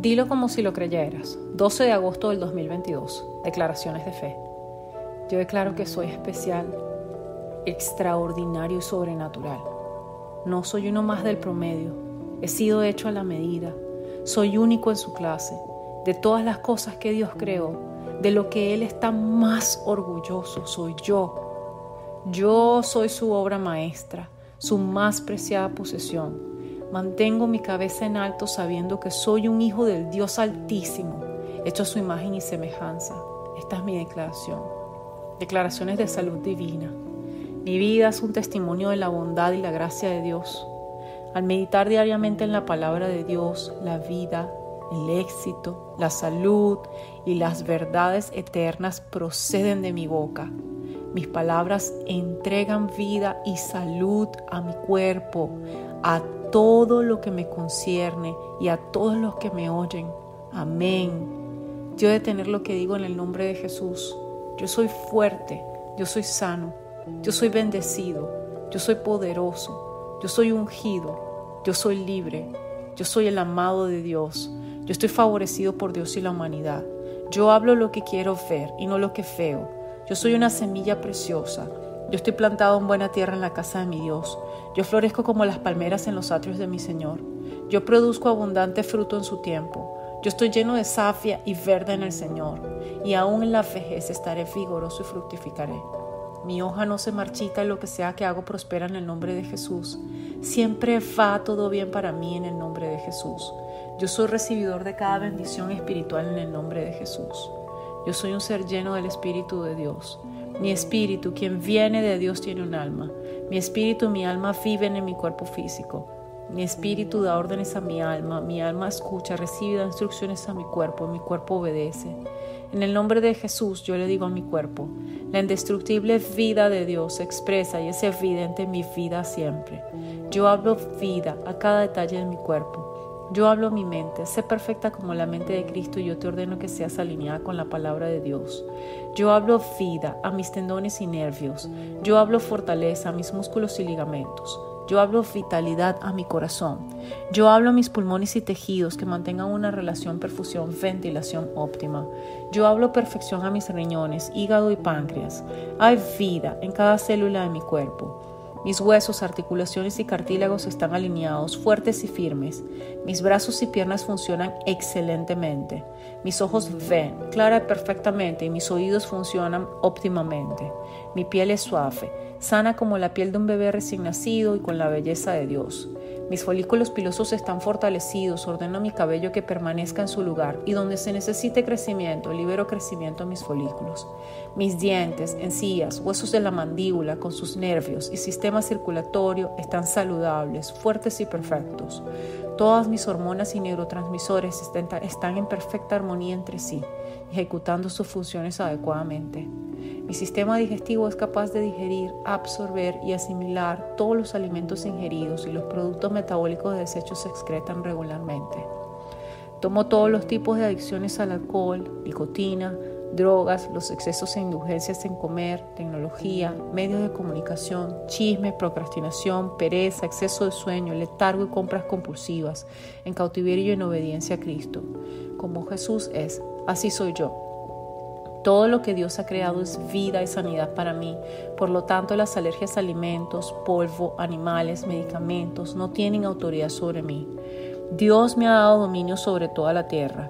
Dilo como si lo creyeras. 12 de agosto del 2022. Declaraciones de fe. Yo declaro que soy especial, extraordinario y sobrenatural. No soy uno más del promedio. He sido hecho a la medida. Soy único en su clase. De todas las cosas que Dios creó, de lo que Él está más orgulloso, soy yo. Yo soy su obra maestra, su más preciada posesión. Mantengo mi cabeza en alto sabiendo que soy un hijo del Dios Altísimo, hecho a su imagen y semejanza. Esta es mi declaración. Declaraciones de salud divina. Mi vida es un testimonio de la bondad y la gracia de Dios. Al meditar diariamente en la palabra de Dios, la vida, el éxito, la salud y las verdades eternas proceden de mi boca. Mis palabras entregan vida y salud a mi cuerpo, a todo lo que me concierne y a todos los que me oyen. Amén. Yo he de tener lo que digo en el nombre de Jesús. Yo soy fuerte, yo soy sano, yo soy bendecido, yo soy poderoso, yo soy ungido, yo soy libre, yo soy el amado de Dios, yo estoy favorecido por Dios y la humanidad. Yo hablo lo que quiero ver y no lo que veo. Yo soy una semilla preciosa. Yo estoy plantado en buena tierra en la casa de mi Dios. Yo florezco como las palmeras en los atrios de mi Señor. Yo produzco abundante fruto en su tiempo. Yo estoy lleno de savia y verde en el Señor. Y aún en la vejez estaré vigoroso y fructificaré. Mi hoja no se marchita y lo que sea que hago prospera en el nombre de Jesús. Siempre va todo bien para mí en el nombre de Jesús. Yo soy recibidor de cada bendición espiritual en el nombre de Jesús. Yo soy un ser lleno del Espíritu de Dios. Mi espíritu, quien viene de Dios, tiene un alma. Mi espíritu y mi alma viven en mi cuerpo físico. Mi espíritu da órdenes a mi alma escucha, recibe instrucciones a mi cuerpo obedece. En el nombre de Jesús yo le digo a mi cuerpo, la indestructible vida de Dios se expresa y es evidente en mi vida siempre. Yo hablo vida a cada detalle de mi cuerpo. Yo hablo a mi mente, sé perfecta como la mente de Cristo y yo te ordeno que seas alineada con la palabra de Dios. Yo hablo vida a mis tendones y nervios. Yo hablo fortaleza a mis músculos y ligamentos. Yo hablo vitalidad a mi corazón. Yo hablo a mis pulmones y tejidos que mantengan una relación perfusión-ventilación óptima. Yo hablo perfección a mis riñones, hígado y páncreas. Hay vida en cada célula de mi cuerpo. Mis huesos, articulaciones y cartílagos están alineados, fuertes y firmes. Mis brazos y piernas funcionan excelentemente. Mis ojos ven clara y perfectamente y mis oídos funcionan óptimamente. Mi piel es suave, sana como la piel de un bebé recién nacido y con la belleza de Dios. Mis folículos pilosos están fortalecidos, ordeno mi cabello que permanezca en su lugar y donde se necesite crecimiento, libero crecimiento a mis folículos. Mis dientes, encías, huesos de la mandíbula con sus nervios y sistema circulatorio están saludables, fuertes y perfectos. Todas mis hormonas y neurotransmisores están en perfecta armonía entre sí, ejecutando sus funciones adecuadamente. Mi sistema digestivo es capaz de digerir, absorber y asimilar todos los alimentos ingeridos y los productos metabólicos de desecho se excretan regularmente. Tomo todos los tipos de adicciones al alcohol, nicotina, drogas, los excesos e indulgencias en comer, tecnología, medios de comunicación, chisme, procrastinación, pereza, exceso de sueño, letargo y compras compulsivas, en cautiverio y en obediencia a Cristo. Como Jesús es, así soy yo. Todo lo que Dios ha creado es vida y sanidad para mí. Por lo tanto, las alergias a alimentos, polvo, animales, medicamentos no tienen autoridad sobre mí. Dios me ha dado dominio sobre toda la tierra.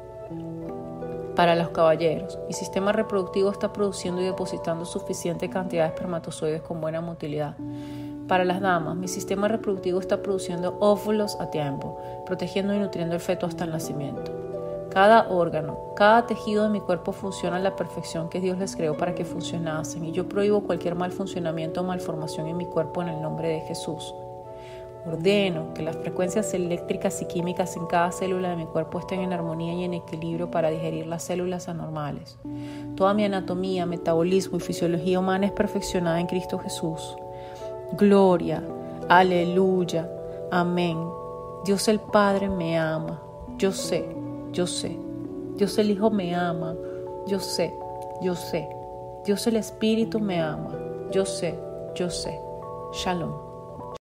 Para los caballeros, mi sistema reproductivo está produciendo y depositando suficiente cantidad de espermatozoides con buena motilidad. Para las damas, mi sistema reproductivo está produciendo óvulos a tiempo, protegiendo y nutriendo el feto hasta el nacimiento. Cada órgano, cada tejido de mi cuerpo funciona a la perfección que Dios les creó para que funcionasen y yo prohíbo cualquier mal funcionamiento o malformación en mi cuerpo en el nombre de Jesús. Ordeno que las frecuencias eléctricas y químicas en cada célula de mi cuerpo estén en armonía y en equilibrio para digerir las células anormales. Toda mi anatomía, metabolismo y fisiología humana es perfeccionada en Cristo Jesús. Gloria, aleluya, amén. Dios el Padre me ama, yo sé. Dios el Hijo me ama, yo sé. Dios el Espíritu me ama, yo sé. Shalom.